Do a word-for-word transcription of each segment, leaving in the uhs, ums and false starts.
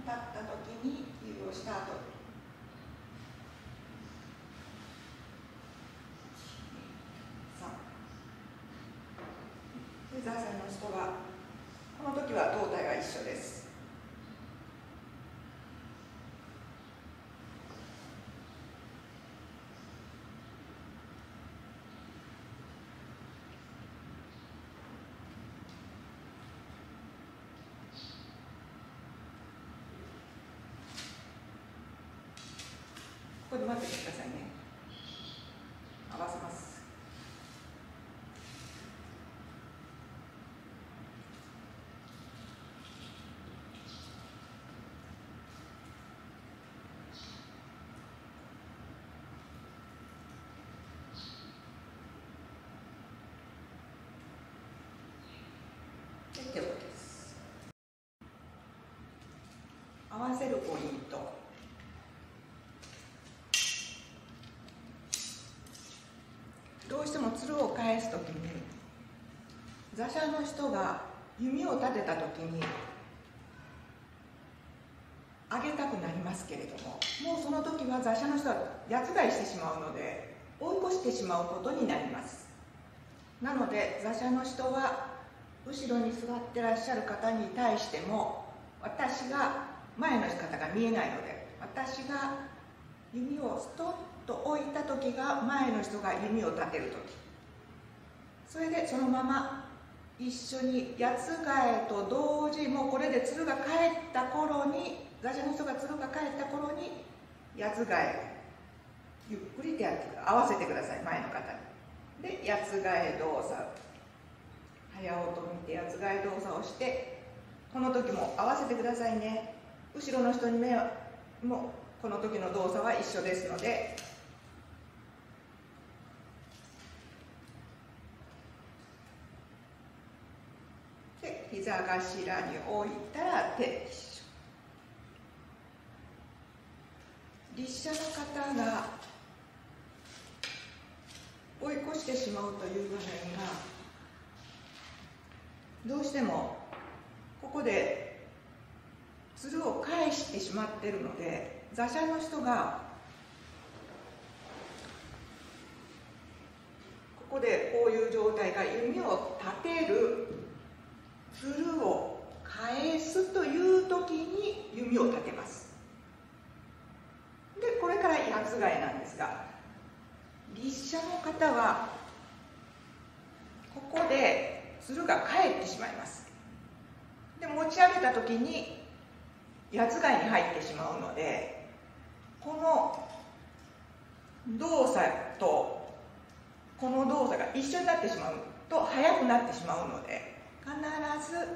った時に指をした後、で座禅の人はこの時は胴体が一緒です。ここで待っててくださいね。合わせます。で、手をです。合わせるポイント。どうしてもつるを返すときに座者の人が弓を立てたときに上げたくなりますけれども、もうその時は座者の人は八つ買いしてしまうので追い越してしまうことになります。なので座者の人は後ろに座ってらっしゃる方に対しても、私が前の方が見えないので、私が弓をストッと置いた時が前の人が弓を立てる時、それでそのまま一緒に八つ替えと同時、もうこれで鶴が帰った頃に、座者の人が鶴が帰った頃に八つ替えゆっくりとやって合わせてください、前の方に。で、八つ替え動作、早音を見て八つ替え動作をして、この時も合わせてくださいね。後ろの人に目はもうこの時の動作は一緒ですので、で膝頭に置いたら手一緒。立者の方が追い越してしまうという場面がどうしてもここで鶴を返してしまっているので、座者の人がここでこういう状態が弓を立てる、鶴を返すという時に弓を立てます。でこれから八つ替えなんですが、立者の方はここで鶴が返ってしまいます。で持ち上げた時に八つ替えに入ってしまうので、この動作とこの動作が一緒になってしまうと速くなってしまうので、必ず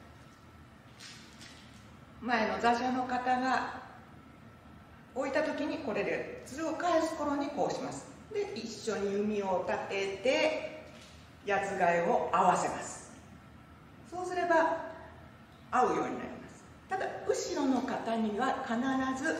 前の座者の方が置いた時にこれで鶴を返す頃にこうします。で一緒に弓を立てて八つ替えを合わせます。そうすれば合うようになります。ただ後ろの方には必ず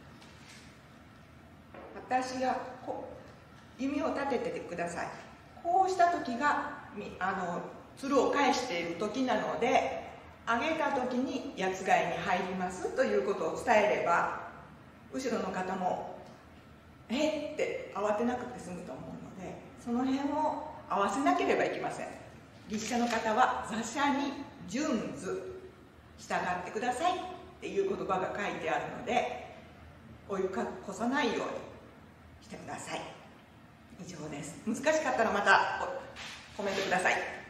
私がこう弓を立てててください。こうした時があの鶴を返している時なので、上げた時に八つ替えに入りますということを伝えれば、後ろの方もえっって慌てなくて済むと思うので、その辺を合わせなければいけません。立者の方は座者に順図従ってくださいっていう言葉が書いてあるので、追い越さないようにしてください。以上です。難しかったらまたコメントください。